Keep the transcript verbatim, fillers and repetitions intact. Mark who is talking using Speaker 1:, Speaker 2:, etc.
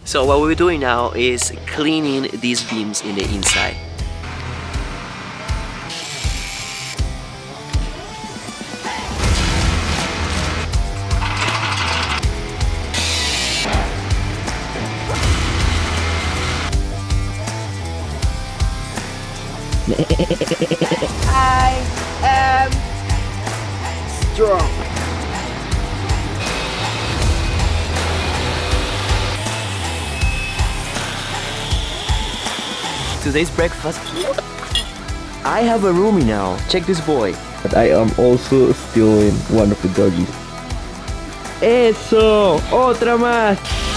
Speaker 1: So what we're doing now is cleaning these beams in the inside.
Speaker 2: I am strong.
Speaker 1: Today's breakfast. I have a roomie now. Check this boy.
Speaker 3: But I am also still in one of the doggies.
Speaker 1: Eso, otra más.